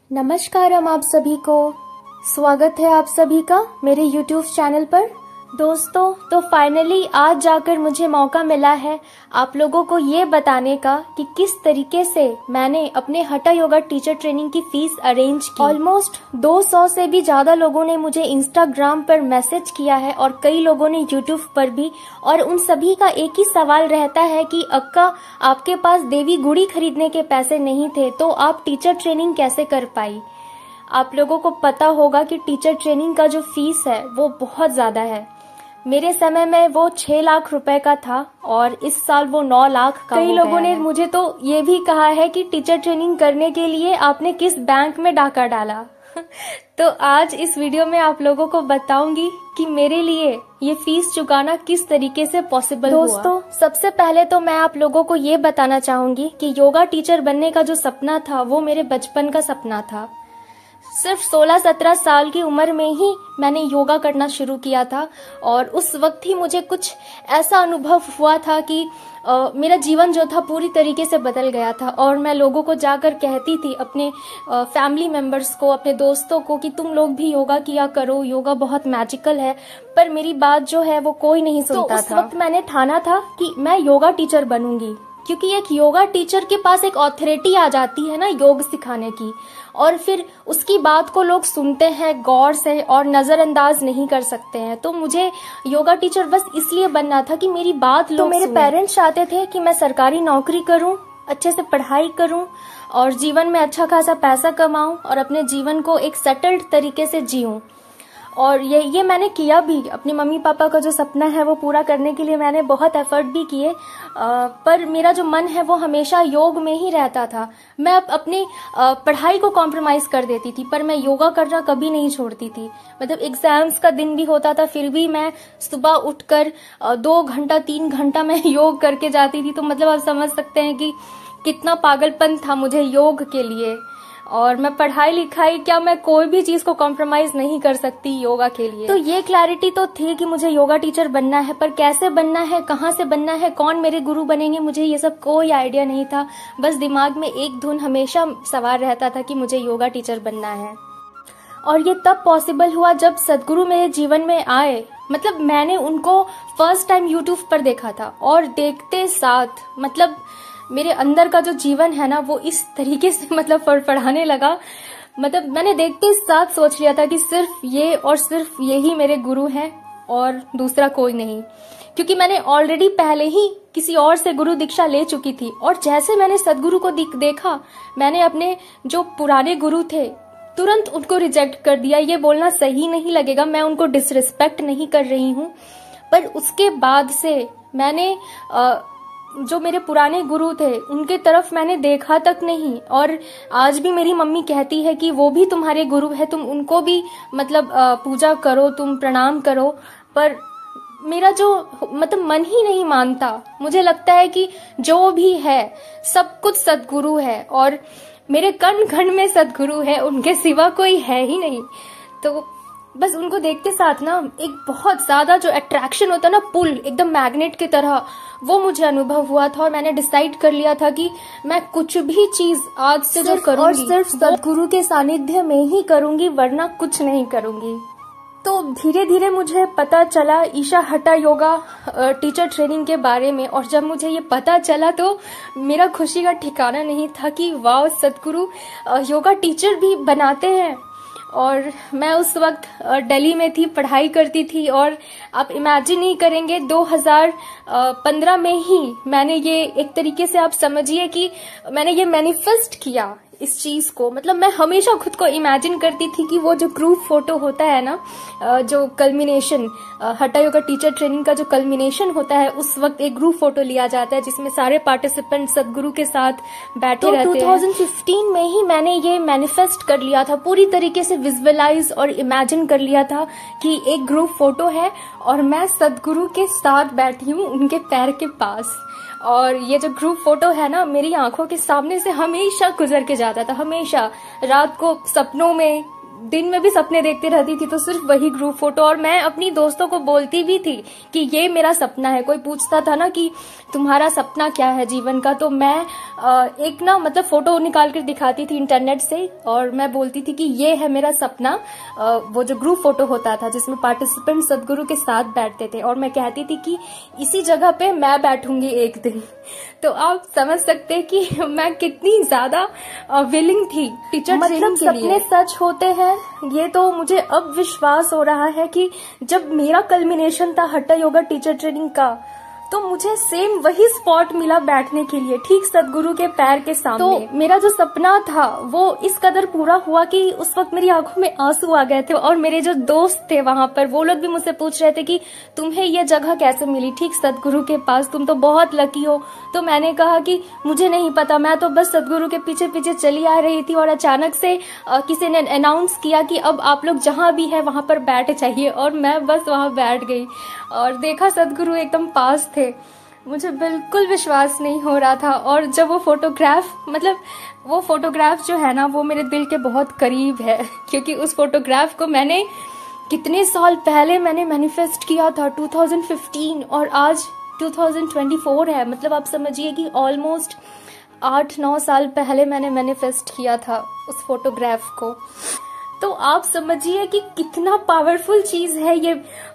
नमस्कार आप सभी को। स्वागत है आप सभी का मेरे YouTube चैनल पर। दोस्तों, तो फाइनली आज जाकर मुझे मौका मिला है आप लोगों को ये बताने का कि किस तरीके से मैंने अपने हठा योगा टीचर ट्रेनिंग की फीस अरेंज की। ऑलमोस्ट 200 से भी ज्यादा लोगों ने मुझे इंस्टाग्राम पर मैसेज किया है और कई लोगों ने यूट्यूब पर भी, और उन सभी का एक ही सवाल रहता है कि अक्का, आपके पास देवी गुड़ी खरीदने के पैसे नहीं थे तो आप टीचर ट्रेनिंग कैसे कर पाई। आप लोगों को पता होगा कि टीचर ट्रेनिंग का जो फीस है वो बहुत ज्यादा है। मेरे समय में वो 6 लाख रुपए का था और इस साल वो 9 लाख का। कई लोगों ने मुझे तो ये भी कहा है कि टीचर ट्रेनिंग करने के लिए आपने किस बैंक में डाका डाला। तो आज इस वीडियो में आप लोगों को बताऊंगी कि मेरे लिए ये फीस चुकाना किस तरीके से पॉसिबल हुआ। दोस्तों, सबसे पहले तो मैं आप लोगों को ये बताना चाहूंगी कि योगा टीचर बनने का जो सपना था वो मेरे बचपन का सपना था। सिर्फ 16-17 साल की उम्र में ही मैंने योगा करना शुरू किया था और उस वक्त ही मुझे कुछ ऐसा अनुभव हुआ था कि मेरा जीवन जो था पूरी तरीके से बदल गया था। और मैं लोगों को जाकर कहती थी, अपने फैमिली मेंबर्स को, अपने दोस्तों को, कि तुम लोग भी योगा किया करो, योगा बहुत मैजिकल है। पर मेरी बात जो है वो कोई नहीं सुनता था। उस वक्त मैंने ठाना था कि मैं योगा टीचर बनूंगी, क्योंकि एक योगा टीचर के पास एक ऑथोरिटी आ जाती है ना योग सिखाने की, और फिर उसकी बात को लोग सुनते हैं गौर से और नजरअंदाज नहीं कर सकते हैं। तो मुझे योगा टीचर बस इसलिए बनना था कि मेरी बात लोग सुने। मेरे पेरेंट्स चाहते थे कि मैं सरकारी नौकरी करूं, अच्छे से पढ़ाई करूं और जीवन में अच्छा खासा पैसा कमाऊं और अपने जीवन को एक सेटल्ड तरीके से जीऊं। और ये मैंने किया भी। अपने मम्मी पापा का जो सपना है वो पूरा करने के लिए मैंने बहुत एफर्ट भी किए, पर मेरा जो मन है वो हमेशा योग में ही रहता था। मैं अपनी पढ़ाई को कॉम्प्रोमाइज कर देती थी, पर मैं योगा करना कभी नहीं छोड़ती थी। मतलब एग्जाम्स का दिन भी होता था, फिर भी मैं सुबह उठकर 2 घंटा 3 घंटा मैं योग करके जाती थी। तो मतलब आप समझ सकते हैं कि कितना पागलपन था मुझे योग के लिए। और मैं पढ़ाई लिखाई क्या, मैं कोई भी चीज को कॉम्प्रोमाइज नहीं कर सकती योगा के लिए। तो ये क्लैरिटी तो थी कि मुझे योगा टीचर बनना है, पर कैसे बनना है, कहाँ से बनना है, कौन मेरे गुरु बनेंगे, मुझे ये सब कोई आइडिया नहीं था। बस दिमाग में एक धुन हमेशा सवार रहता था कि मुझे योगा टीचर बनना है। और ये तब पॉसिबल हुआ जब सदगुरु मेरे जीवन में आए। मतलब मैंने उनको फर्स्ट टाइम यूट्यूब पर देखा था और देखते साथ मतलब मेरे अंदर का जो जीवन है ना वो इस तरीके से मतलब फड़फड़ाने लगा। मतलब मैंने देखते साथ सोच लिया था कि सिर्फ ये और सिर्फ यही मेरे गुरु हैं और दूसरा कोई नहीं, क्योंकि मैंने ऑलरेडी पहले ही किसी और से गुरु दीक्षा ले चुकी थी। और जैसे मैंने सदगुरु को देखा, मैंने अपने जो पुराने गुरु थे तुरंत उनको रिजेक्ट कर दिया। ये बोलना सही नहीं लगेगा, मैं उनको डिसरिस्पेक्ट नहीं कर रही हूँ, पर उसके बाद से मैंने जो मेरे पुराने गुरु थे उनके तरफ मैंने देखा तक नहीं। और आज भी मेरी मम्मी कहती है कि वो भी तुम्हारे गुरु है, तुम उनको भी मतलब पूजा करो, तुम प्रणाम करो। पर मेरा जो मतलब मन ही नहीं मानता। मुझे लगता है कि जो भी है सब कुछ सदगुरु है और मेरे कण कण में सदगुरु है, उनके सिवा कोई है ही नहीं। तो बस उनको देखते साथ ना एक बहुत ज्यादा जो अट्रैक्शन होता है ना, पुल एकदम मैग्नेट की तरह, वो मुझे अनुभव हुआ था। और मैंने डिसाइड कर लिया था कि मैं कुछ भी चीज आज से जो करूंगी और सिर्फ सदगुरु के सानिध्य में ही करूंगी, वरना कुछ नहीं करूंगी। तो धीरे धीरे मुझे पता चला Isha hatha yoga teacher training के बारे में। और जब मुझे ये पता चला तो मेरा खुशी का ठिकाना नहीं था कि वाह, सदगुरु योगा टीचर भी बनाते हैं। और मैं उस वक्त दिल्ली में थी, पढ़ाई करती थी। और आप इमेजिन नहीं करेंगे, 2015 में ही मैंने ये, एक तरीके से आप समझिए कि मैंने ये मैनिफेस्ट किया इस चीज को। मतलब मैं हमेशा खुद को इमेजिन करती थी कि वो जो ग्रुप फोटो होता है ना, जो culmination hatha yoga teacher training का जो कल्मिनेशन होता है, उस वक्त एक ग्रुप फोटो लिया जाता है जिसमें सारे पार्टिसिपेंट सदगुरु के साथ बैठे रहते हैं। 2015 में ही मैंने ये मैनिफेस्ट कर लिया था, पूरी तरीके से विजुअलाइज और इमेजिन कर लिया था कि एक ग्रुप फोटो है और मैं सदगुरु के साथ बैठी हूँ उनके पैर के पास। और ये जो ग्रुप फोटो है ना, मेरी आंखों के सामने से हमेशा गुजर के जाता था। हमेशा रात को सपनों में दिन में भी सपने देखती रहती थी तो सिर्फ वही ग्रुप फोटो। और मैं अपनी दोस्तों को बोलती भी थी कि ये मेरा सपना है। कोई पूछता था ना कि तुम्हारा सपना क्या है जीवन का, तो मैं एक ना मतलब फोटो निकाल कर दिखाती थी इंटरनेट से और मैं बोलती थी कि ये है मेरा सपना। वो जो ग्रुप फोटो होता था जिसमें पार्टिसिपेंट सदगुरु के साथ बैठते थे, और मैं कहती थी कि इसी जगह पे मैं बैठूंगी एक दिन। तो आप समझ सकते हैं कि मैं कितनी ज्यादा विलिंग थी टीचर ट्रेनिंग के लिए। सपने सच होते हैं ये तो मुझे अब विश्वास हो रहा है कि जब मेरा कल्मिनेशन था हट्टा योगा टीचर ट्रेनिंग का, तो मुझे सेम वही स्पॉट मिला बैठने के लिए, ठीक सदगुरु के पैर के सामने। तो मेरा जो सपना था वो इस कदर पूरा हुआ कि उस वक्त मेरी आंखों में आंसू आ गए थे। और मेरे जो दोस्त थे वहां पर, वो लोग भी मुझसे पूछ रहे थे कि तुम्हें ये जगह कैसे मिली ठीक सदगुरु के पास, तुम तो बहुत लकी हो। तो मैंने कहा कि मुझे नहीं पता, मैं तो बस सदगुरु के पीछे पीछे चली आ रही थी और अचानक से किसी ने अनाउंस किया कि अब आप लोग जहां भी है वहां पर बैठ जाइए, और मैं बस वहां बैठ गई और देखा सदगुरु एकदम पास थे। मुझे बिल्कुल विश्वास नहीं हो रहा था। और जब वो फोटोग्राफ जो है ना वो मेरे दिल के बहुत करीब है, क्योंकि उस फोटोग्राफ को मैंने कितने साल पहले मैंने मैनिफेस्ट किया था 2015 और आज 2024 है। मतलब आप समझिए कि ऑलमोस्ट 8-9 साल पहले मैंने मैनिफेस्ट किया था उस फोटोग्राफ को। तो आप समझिए कि कितना पावरफुल चीज है ये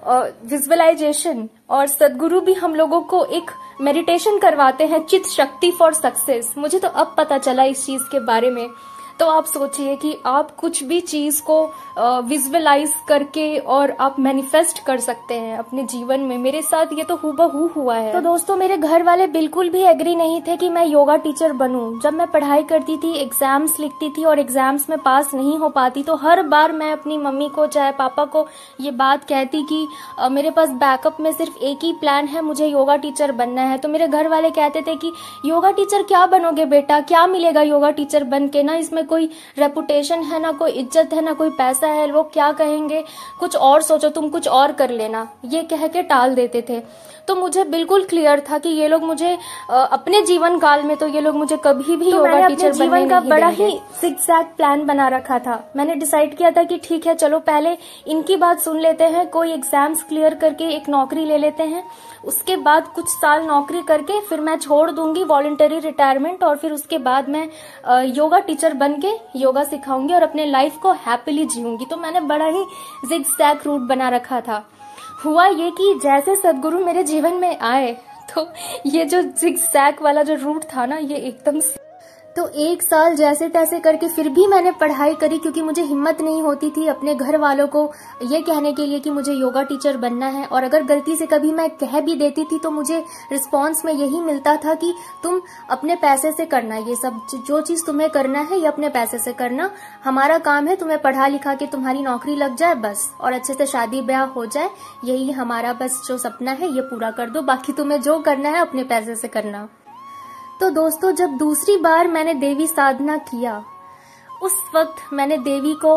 विजुअलाइजेशन। और सदगुरु भी हम लोगों को एक मेडिटेशन करवाते हैं, चित्त शक्ति फॉर सक्सेस। मुझे तो अब पता चला इस चीज के बारे में। तो आप सोचिए कि आप कुछ भी चीज को विजुअलाइज करके और आप मैनिफेस्ट कर सकते हैं अपने जीवन में। मेरे साथ ये तो हूबहू हुआ है। तो दोस्तों मेरे घर वाले बिल्कुल भी एग्री नहीं थे कि मैं योगा टीचर बनूं। जब मैं पढ़ाई करती थी, एग्जाम्स लिखती थी और एग्जाम्स में पास नहीं हो पाती, तो हर बार मैं अपनी मम्मी को चाहे पापा को ये बात कहती कि मेरे पास बैकअप में सिर्फ एक ही प्लान है, मुझे योगा टीचर बनना है। तो मेरे घर वाले कहते थे कि योगा टीचर क्या बनोगे बेटा, क्या मिलेगा योगा टीचर बन के, ना इसमें कोई रेपुटेशन है, ना कोई इज्जत है, ना कोई पैसा है, लोग क्या कहेंगे, कुछ और सोचो, तुम कुछ और कर लेना, ये कह के टाल देते थे। तो मुझे बिल्कुल क्लियर था कि ये लोग मुझे अपने जीवन काल में तो ये लोग मुझे कभी भी योगा टीचर जीवन का बड़ा ही जिगजैग प्लान बना रखा था। मैंने डिसाइड किया था कि ठीक है चलो पहले इनकी बात सुन लेते हैं, कोई एग्जाम्स क्लियर करके एक नौकरी ले लेते हैं, उसके बाद कुछ साल नौकरी करके फिर मैं छोड़ दूंगी वॉलंटरी रिटायरमेंट, और फिर उसके बाद मैं योगा टीचर बन के योगा सिखाऊंगी और अपने लाइफ को हैप्पीली जीऊंगी। तो मैंने बड़ा ही जिगजैग रूट बना रखा था। हुआ ये कि जैसे सदगुरु मेरे जीवन में आए तो ये जो जिगजैग वाला जो रूट था ना ये एकदम तो 1 साल जैसे तैसे करके फिर भी मैंने पढ़ाई करी, क्योंकि मुझे हिम्मत नहीं होती थी अपने घर वालों को ये कहने के लिए कि मुझे योगा टीचर बनना है। और अगर गलती से कभी मैं कह भी देती थी तो मुझे रिस्पांस में यही मिलता था कि तुम अपने पैसे से करना, ये सब जो चीज तुम्हें करना है ये अपने पैसे से करना, हमारा काम है तुम्हें पढ़ा लिखा के तुम्हारी नौकरी लग जाए बस, और अच्छे से शादी ब्याह हो जाए, यही हमारा बस जो सपना है ये पूरा कर दो, बाकी तुम्हें जो करना है अपने पैसे से करना। तो दोस्तों जब दूसरी बार मैंने देवी साधना किया, उस वक्त मैंने देवी को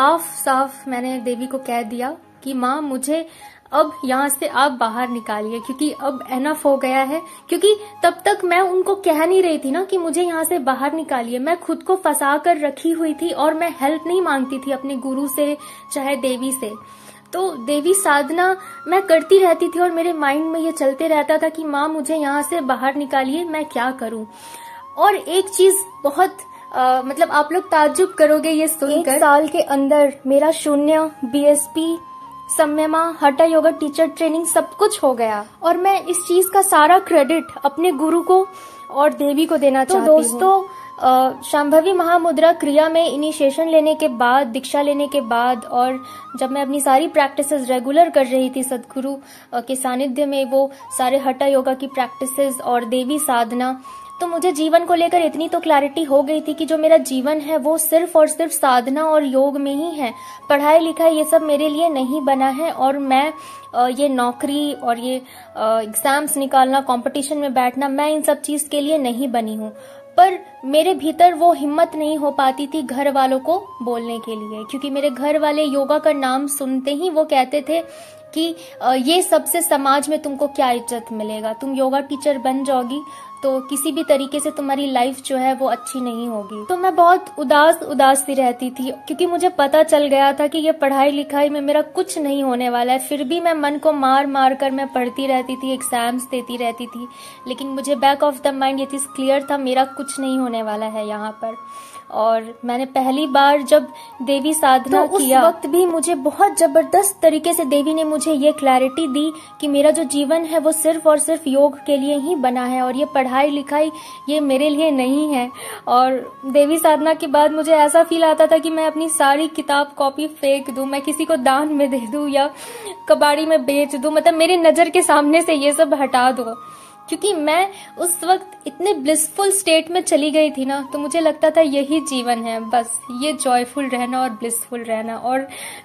साफ मैंने देवी को कह दिया कि माँ मुझे अब यहाँ से आप बाहर निकालिए, क्योंकि अब एनफ हो गया है। क्योंकि तब तक मैं उनको कह नहीं रही थी ना कि मुझे यहाँ से बाहर निकालिए, मैं खुद को फंसा कर रखी हुई थी और मैं हेल्प नहीं मांगती थी अपने गुरु से चाहे देवी से। तो देवी साधना मैं करती रहती थी और मेरे माइंड में ये चलते रहता था कि माँ मुझे यहाँ से बाहर निकालिए, मैं क्या करूँ। और एक चीज बहुत मतलब आप लोग ताज्जुब करोगे ये सुनकर, 1 साल के अंदर मेरा Shoonya, BSP, Samyama, hatha yoga teacher training सब कुछ हो गया। और मैं इस चीज का सारा क्रेडिट अपने गुरु को और देवी को देना चाहती हूँ। दोस्तों शांभवी महामुद्रा क्रिया में इनिशिएशन लेने के बाद, दीक्षा लेने के बाद, और जब मैं अपनी सारी प्रैक्टिसेस रेगुलर कर रही थी सदगुरु के सानिध्य में, वो सारे हठा योगा की प्रैक्टिसेस और देवी साधना, तो मुझे जीवन को लेकर इतनी तो क्लैरिटी हो गई थी कि जो मेरा जीवन है वो सिर्फ और सिर्फ साधना और योग में ही है। पढ़ाई लिखाई ये सब मेरे लिए नहीं बना है, और मैं ये नौकरी और ये एग्जाम्स निकालना, कंपटीशन में बैठना, मैं इन सब चीज के लिए नहीं बनी हूँ। पर मेरे भीतर वो हिम्मत नहीं हो पाती थी घर वालों को बोलने के लिए, क्योंकि मेरे घर वाले योगा का नाम सुनते ही वो कहते थे कि ये सबसे समाज में तुमको क्या इज्जत मिलेगा, तुम योगा टीचर बन जाओगी तो किसी भी तरीके से तुम्हारी लाइफ जो है वो अच्छी नहीं होगी। तो मैं बहुत उदास सी रहती थी, क्योंकि मुझे पता चल गया था कि ये पढ़ाई लिखाई में मेरा कुछ नहीं होने वाला है। फिर भी मैं मन को मार मार कर मैं पढ़ती रहती थी, एग्जाम्स देती रहती थी, लेकिन मुझे बैक ऑफ द माइंड ये चीज क्लियर था, मेरा कुछ नहीं होने वाला है यहाँ पर। और मैंने पहली बार जब देवी साधना किया, उस वक्त भी मुझे बहुत जबरदस्त तरीके से देवी ने मुझे ये क्लैरिटी दी कि मेरा जो जीवन है वो सिर्फ और सिर्फ योग के लिए ही बना है, और ये पढ़ाई लिखाई ये मेरे लिए नहीं है। और देवी साधना के बाद मुझे ऐसा फील आता था कि मैं अपनी सारी किताब कॉपी फेंक दूं, मैं किसी को दान में दे दूं या कबाड़ी में बेच दूं, मतलब मेरी नजर के सामने से ये सब हटा दो। क्योंकि मैं उस वक्त इतने ब्लिसफुल स्टेट में चली गई थी ना, तो मुझे लगता था यही जीवन है, बस ये जॉयफुल रहना और ब्लिसफुल रहना। और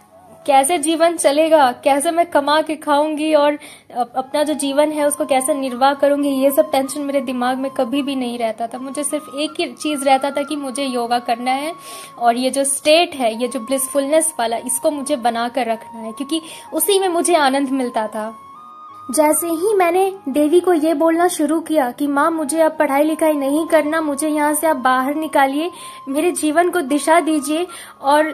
कैसे जीवन चलेगा, कैसे मैं कमा के खाऊंगी और अपना जो जीवन है उसको कैसे निर्वाह करूंगी, ये सब टेंशन मेरे दिमाग में कभी भी नहीं रहता था। मुझे सिर्फ एक ही चीज रहता था कि मुझे योगा करना है और ये जो स्टेट है, ये जो ब्लिसफुलनेस वाला, इसको मुझे बना कर रखना है, क्योंकि उसी में मुझे आनंद मिलता था। जैसे ही मैंने देवी को ये बोलना शुरू किया कि माँ मुझे अब पढ़ाई लिखाई नहीं करना, मुझे यहाँ से आप बाहर निकालिए, मेरे जीवन को दिशा दीजिए और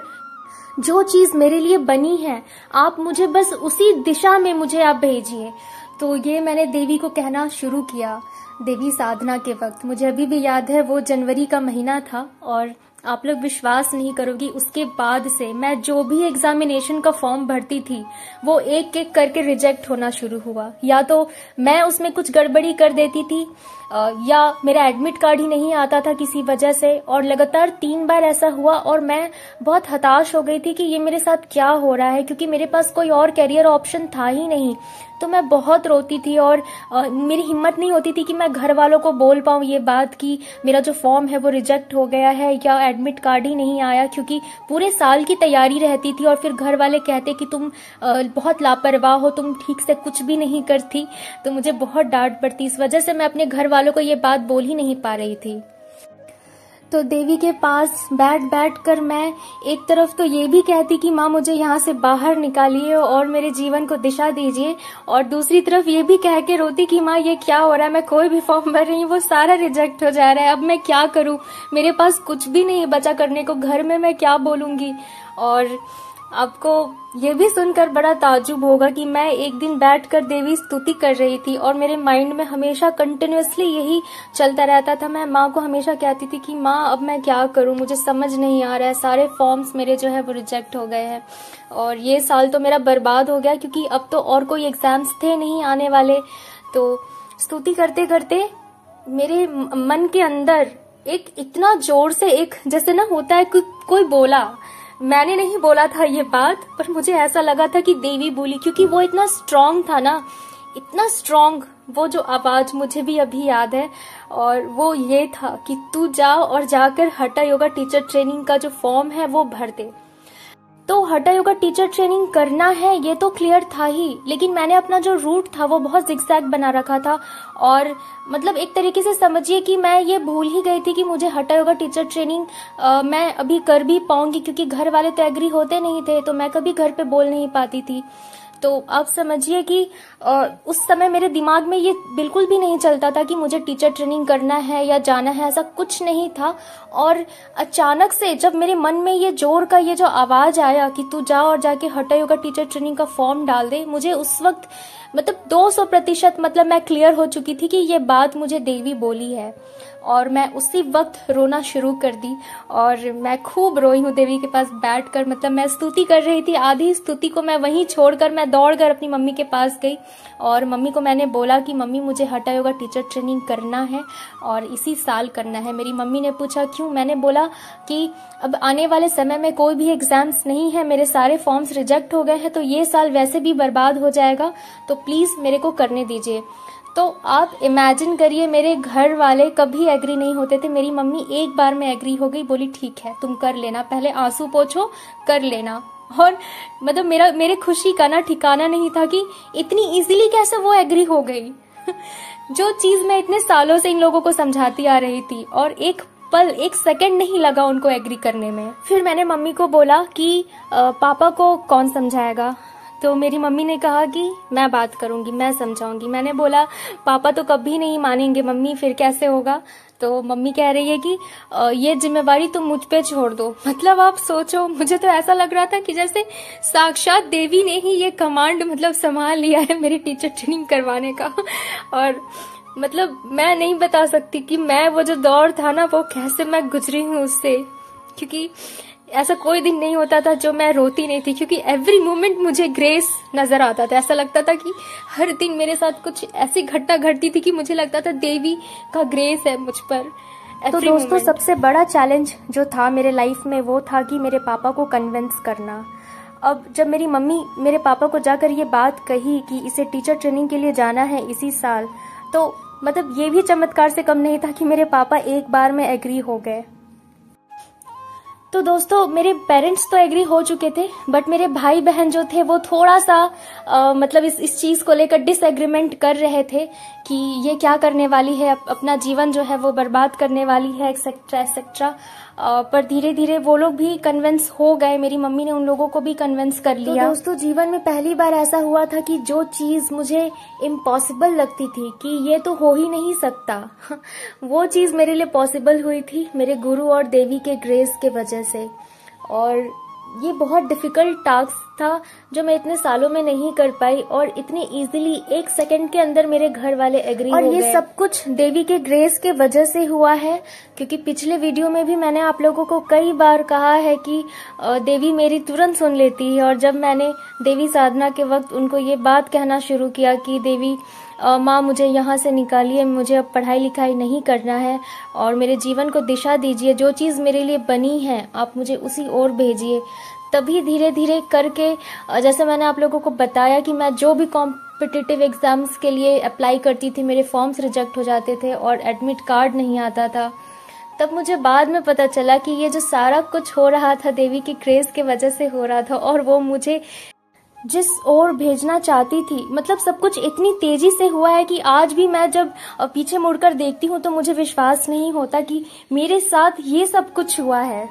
जो चीज मेरे लिए बनी है आप मुझे बस उसी दिशा में मुझे आप भेजिए। तो ये मैंने देवी को कहना शुरू किया देवी साधना के वक्त। मुझे अभी भी याद है, वो जनवरी का महीना था और आप लोग विश्वास नहीं करोगी, उसके बाद से मैं जो भी एग्जामिनेशन का फॉर्म भरती थी वो एक एक करके रिजेक्ट होना शुरू हुआ। या तो मैं उसमें कुछ गड़बड़ी कर देती थी या मेरा एडमिट कार्ड ही नहीं आता था किसी वजह से, और लगातार 3 बार ऐसा हुआ और मैं बहुत हताश हो गई थी कि ये मेरे साथ क्या हो रहा है, क्योंकि मेरे पास कोई और कैरियर ऑप्शन था ही नहीं। तो मैं बहुत रोती थी और मेरी हिम्मत नहीं होती थी कि मैं घर वालों को बोल पाऊं ये बात कि मेरा जो फॉर्म है वो रिजेक्ट हो गया है या एडमिट कार्ड ही नहीं आया, क्योंकि पूरे साल की तैयारी रहती थी और फिर घर वाले कहते कि तुम बहुत लापरवाह हो, तुम ठीक से कुछ भी नहीं करती। तो मुझे बहुत डांट पड़ती, इस वजह से मैं अपने घर वालों को ये बात बोल ही नहीं पा रही थी। तो देवी के पास बैठ कर मैं एक तरफ तो ये भी कहती कि माँ मुझे यहाँ से बाहर निकालिए और मेरे जीवन को दिशा दीजिए, और दूसरी तरफ ये भी कह के रोती कि माँ ये क्या हो रहा है, मैं कोई भी फॉर्म भर रही हूँ वो सारा रिजेक्ट हो जा रहा है, अब मैं क्या करूँ, मेरे पास कुछ भी नहीं बचा करने को, घर में मैं क्या बोलूंगी। और आपको ये भी सुनकर बड़ा ताज्जुब होगा कि मैं एक दिन बैठकर देवी स्तुति कर रही थी और मेरे माइंड में हमेशा कंटिन्यूअसली यही चलता रहता था। मैं माँ को हमेशा कहती थी कि माँ अब मैं क्या करूँ, मुझे समझ नहीं आ रहा है, सारे फॉर्म्स मेरे जो है वो रिजेक्ट हो गए हैं और ये साल तो मेरा बर्बाद हो गया, क्योंकि अब तो और कोई एग्जाम्स थे नहीं आने वाले। तो स्तुति करते करते मेरे मन के अंदर एक इतना जोर से एक जैसे ना होता है कोई बोला, मैंने नहीं बोला था ये बात, पर मुझे ऐसा लगा था कि देवी बोली, क्योंकि वो इतना स्ट्रांग था ना, इतना स्ट्रांग, वो जो आवाज मुझे भी अभी याद है। और वो ये था कि तू जा और जाकर हटा योगा टीचर ट्रेनिंग का जो फॉर्म है वो भर दे। तो हटा योगा टीचर ट्रेनिंग करना है ये तो क्लियर था ही, लेकिन मैंने अपना जो रूट था वो बहुत जिगजैग बना रखा था और मतलब एक तरीके से समझिए कि मैं ये भूल ही गई थी कि मुझे हटा योगा टीचर ट्रेनिंग मैं अभी कर भी पाऊंगी, क्योंकि घर वाले तो एग्री होते नहीं थे, तो मैं कभी घर पे बोल नहीं पाती थी। तो आप समझिए कि उस समय मेरे दिमाग में ये बिल्कुल भी नहीं चलता था कि मुझे टीचर ट्रेनिंग करना है या जाना है, ऐसा कुछ नहीं था। और अचानक से जब मेरे मन में ये जोर का ये जो आवाज आया कि तू जा और जाके हटा योगा टीचर ट्रेनिंग का फॉर्म डाल दे, मुझे उस वक्त मतलब 200% मतलब मैं क्लियर हो चुकी थी कि ये बात मुझे देवी बोली है। और मैं उसी वक्त रोना शुरू कर दी और मैं खूब रोई हूँ देवी के पास बैठकर। मतलब मैं स्तुति कर रही थी, आधी स्तुति को मैं वहीं छोड़कर मैं दौड़कर अपनी मम्मी के पास गई और मम्मी को मैंने बोला कि मम्मी मुझे हटा योगा टीचर ट्रेनिंग करना है और इसी साल करना है। मेरी मम्मी ने पूछा क्यों? मैंने बोला कि अब आने वाले समय में कोई भी एग्जाम्स नहीं है, मेरे सारे फॉर्म्स रिजेक्ट हो गए हैं, तो ये साल वैसे भी बर्बाद हो जाएगा, तो प्लीज मेरे को करने दीजिए। तो आप इमेजिन करिए, मेरे घर वाले कभी एग्री नहीं होते थे, मेरी मम्मी एक बार में एग्री हो गई, बोली ठीक है तुम कर लेना, पहले आंसू पोंछो, कर लेना। और मतलब मेरे खुशी का ना ठिकाना नहीं था कि इतनी इजीली कैसे वो एग्री हो गई जो चीज मैं इतने सालों से इन लोगों को समझाती आ रही थी, और एक पल एक सेकंड नहीं लगा उनको एग्री करने में। फिर मैंने मम्मी को बोला कि पापा को कौन समझाएगा, तो मेरी मम्मी ने कहा कि मैं बात करूंगी, मैं समझाऊंगी। मैंने बोला पापा तो कभी नहीं मानेंगे मम्मी, फिर कैसे होगा। तो मम्मी कह रही है कि ये जिम्मेवारी तुम मुझ पे छोड़ दो। मतलब आप सोचो, मुझे तो ऐसा लग रहा था कि जैसे साक्षात देवी ने ही ये कमांड मतलब संभाल लिया है मेरी टीचर ट्रेनिंग करवाने का। और मतलब मैं नहीं बता सकती कि मैं वो जो दौर था ना, वो कैसे मैं गुजरी हूँ उससे, क्योंकि ऐसा कोई दिन नहीं होता था जो मैं रोती नहीं थी, क्योंकि एवरी मोमेंट मुझे ग्रेस नजर आता था। ऐसा लगता था कि हर दिन मेरे साथ कुछ ऐसी घटना घटती थी कि मुझे लगता था देवी का ग्रेस है मुझ पर। तो दोस्तों सबसे बड़ा चैलेंज जो था मेरे लाइफ में वो था कि मेरे पापा को कन्विंस करना। अब जब मेरी मम्मी मेरे पापा को जाकर ये बात कही कि इसे टीचर ट्रेनिंग के लिए जाना है इसी साल, तो मतलब ये भी चमत्कार से कम नहीं था कि मेरे पापा एक बार में एग्री हो गए। तो दोस्तों मेरे पेरेंट्स तो एग्री हो चुके थे, बट मेरे भाई बहन जो थे वो थोड़ा सा मतलब इस चीज को लेकर डिसएग्रीमेंट कर रहे थे कि ये क्या करने वाली है, अपना जीवन जो है वो बर्बाद करने वाली है, एक्सेट्रा एक्सेट्रा। पर धीरे धीरे वो लोग भी कन्विंस हो गए, मेरी मम्मी ने उन लोगों को भी कन्विंस कर लिया। तो दोस्तों जीवन में पहली बार ऐसा हुआ था कि जो चीज मुझे इम्पॉसिबल लगती थी कि ये तो हो ही नहीं सकता, वो चीज मेरे लिए पॉसिबल हुई थी मेरे गुरु और देवी के ग्रेस के वजह से। और ये बहुत डिफिकल्ट टास्क था जो मैं इतने सालों में नहीं कर पाई, और इतने इजीली 1 सेकंड के अंदर मेरे घर वाले एग्री हो गए। और ये सब कुछ देवी के ग्रेस के वजह से हुआ है, क्योंकि पिछले वीडियो में भी मैंने आप लोगों को कई बार कहा है कि देवी मेरी तुरंत सुन लेती है। और जब मैंने देवी साधना के वक्त उनको ये बात कहना शुरू किया कि देवी माँ मुझे यहाँ से निकालिए, मुझे अब पढ़ाई लिखाई नहीं करना है और मेरे जीवन को दिशा दीजिए, जो चीज़ मेरे लिए बनी है आप मुझे उसी ओर भेजिए, तभी धीरे धीरे करके जैसे मैंने आप लोगों को बताया कि मैं जो भी कॉम्पिटिटिव एग्जाम्स के लिए अप्लाई करती थी मेरे फॉर्म्स रिजेक्ट हो जाते थे और एडमिट कार्ड नहीं आता था। तब मुझे बाद में पता चला कि ये जो सारा कुछ हो रहा था देवी की ग्रेस के वजह से हो रहा था, और वो मुझे जिस ओर भेजना चाहती थी, मतलब सब कुछ इतनी तेजी से हुआ है कि आज भी मैं जब पीछे मुड़कर देखती हूँ तो मुझे विश्वास नहीं होता कि मेरे साथ ये सब कुछ हुआ है।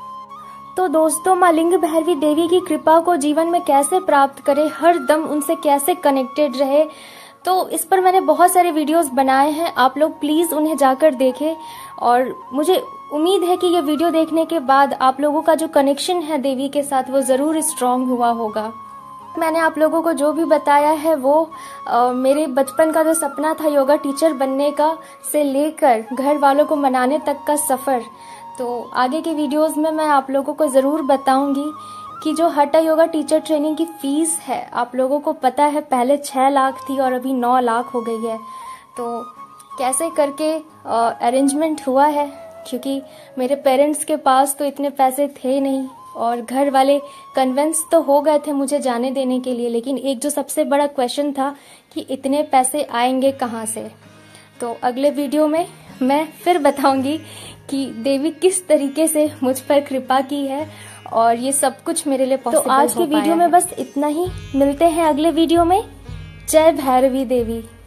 तो दोस्तों माँ लिंग भैरवी देवी की कृपा को जीवन में कैसे प्राप्त करें, हर दम उनसे कैसे कनेक्टेड रहे, तो इस पर मैंने बहुत सारे वीडियोस बनाए हैं, आप लोग प्लीज उन्हें जाकर देखें। और मुझे उम्मीद है कि ये वीडियो देखने के बाद आप लोगों का जो कनेक्शन है देवी के साथ वो जरूर स्ट्रांग हुआ होगा। मैंने आप लोगों को जो भी बताया है वो मेरे बचपन का जो सपना था योगा टीचर बनने का, से लेकर घर वालों को मनाने तक का सफर। तो आगे के वीडियोस में मैं आप लोगों को ज़रूर बताऊंगी कि जो हठा योगा टीचर ट्रेनिंग की फीस है, आप लोगों को पता है पहले 6 लाख थी और अभी 9 लाख हो गई है। तो कैसे करके अरेंजमेंट हुआ है, क्योंकि मेरे पेरेंट्स के पास तो इतने पैसे थे नहीं और घर वाले कन्विंस तो हो गए थे मुझे जाने देने के लिए, लेकिन एक जो सबसे बड़ा क्वेश्चन था कि इतने पैसे आएंगे कहाँ से। तो अगले वीडियो में मैं फिर बताऊंगी कि देवी किस तरीके से मुझ पर कृपा की है और ये सब कुछ मेरे लिए पॉसिबल हो पाया है। तो आज के वीडियो में बस इतना ही, मिलते हैं अगले वीडियो में। जय भैरवी देवी।